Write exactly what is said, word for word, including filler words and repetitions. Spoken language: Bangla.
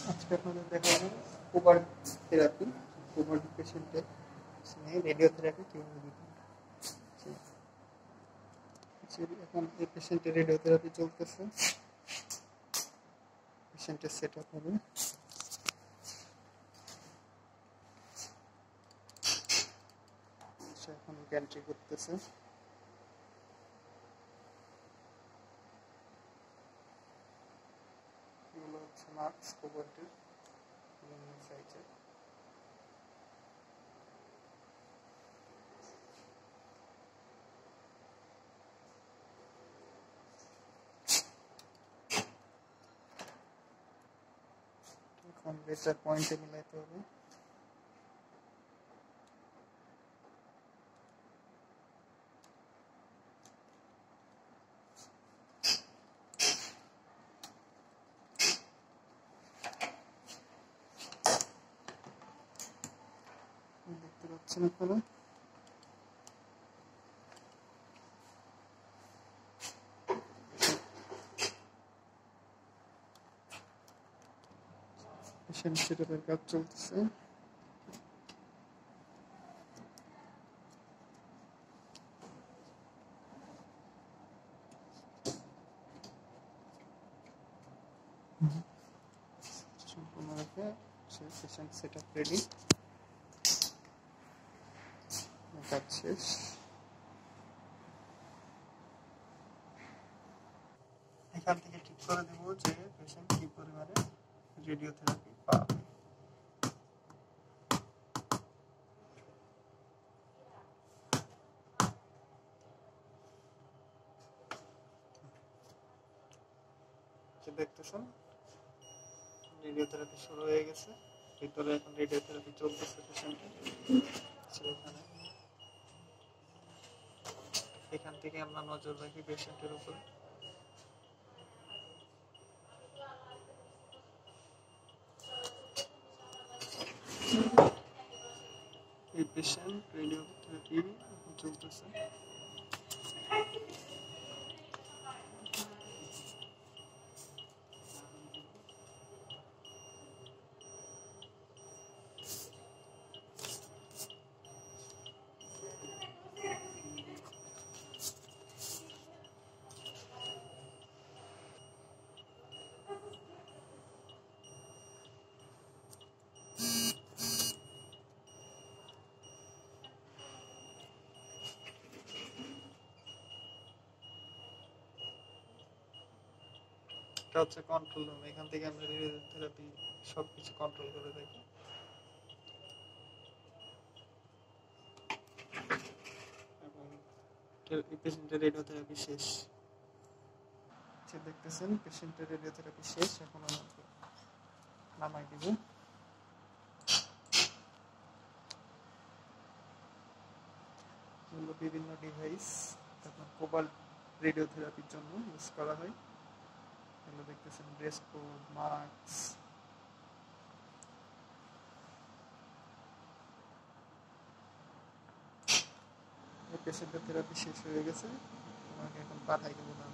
আজকে আপনাদের দেখাবো কোবাল্ট থেরাপি। কোবাল্ট পেশেন্টের রেডিওথেরাপি কীভাবে দিতে হয়। এখন এই পেশেন্টের রেডিওথেরাপি চলতেছে, পেশেন্টের সেট আপ হবে। এখন গ্যান্ট্রি করতেছে। এগুলো হচ্ছে মার্কস কোবাল্টের বিভিন্ন সাইজের। এখন লেজার পয়েন্টে মিলাইতে হবে। দেখতে পাচ্ছেন আপনারা, পেশেন্ট সেটআপের কাজ চলতেছে। সম্পূর্ণরূপে পেশেন্ট সেটআপ রেডি, কাজ শেষ। এখান থেকে ঠিক করে দেব যে পেশেন্ট কি পরিমাণে রেডিওথেরাপি পাবে। দেখতেছেন রেডিওথেরাপি শুরু হয়ে গেছে, ভিতরে এখন রেডিওথেরাপি চলতেছে পেশেন্টের। সেখানে এখান থেকে আমরা নজর রাখি পেশেন্টের উপর। এই পেশেন্ট রেডিওথেরাপি চলতেছে। এটা হচ্ছে কন্ট্রোল রুম, এখান থেকে আমরা রেডিওথেরাপি সবকিছু কন্ট্রোল করে থাকি। এবং পেশেন্টের রেডিওথেরাপি শেষ। দেখতেছেন পেশেন্টের রেডিওথেরাপি শেষ, এখন আমাকে নামাই দিব। এগুলো বিভিন্ন ডিভাইস আপনার কোবাল্ট রেডিওথেরাপির জন্য ইউজ করা হয়। এগুলো দেখতেছেন ড্রেস কোড, মাস্ক। পেশেন্টের থেরাপি শেষ হয়ে গেছে, আমাকে এখন পাঠাই দেবো।